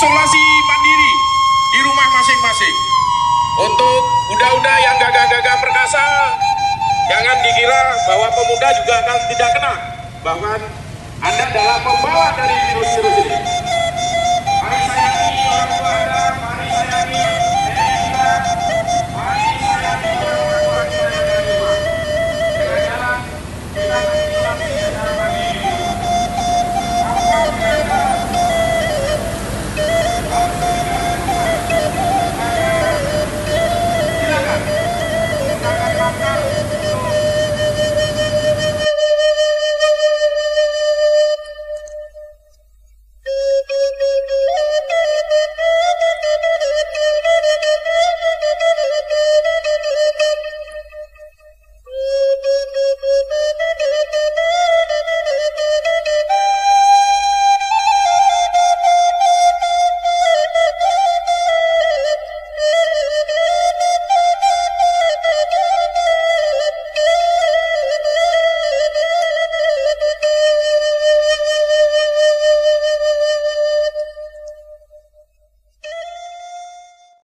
isolasi mandiri di rumah masing-masing. Untuk budak-budak yang gagah-gagah perkasa, jangan dikira bahwa pemuda juga akan tidak kena. Bahkan Anda adalah pembawa dari virus-virus ini. Mari sayangi orang tua Anda, mari sayangi nenek kita, mari sayangi orang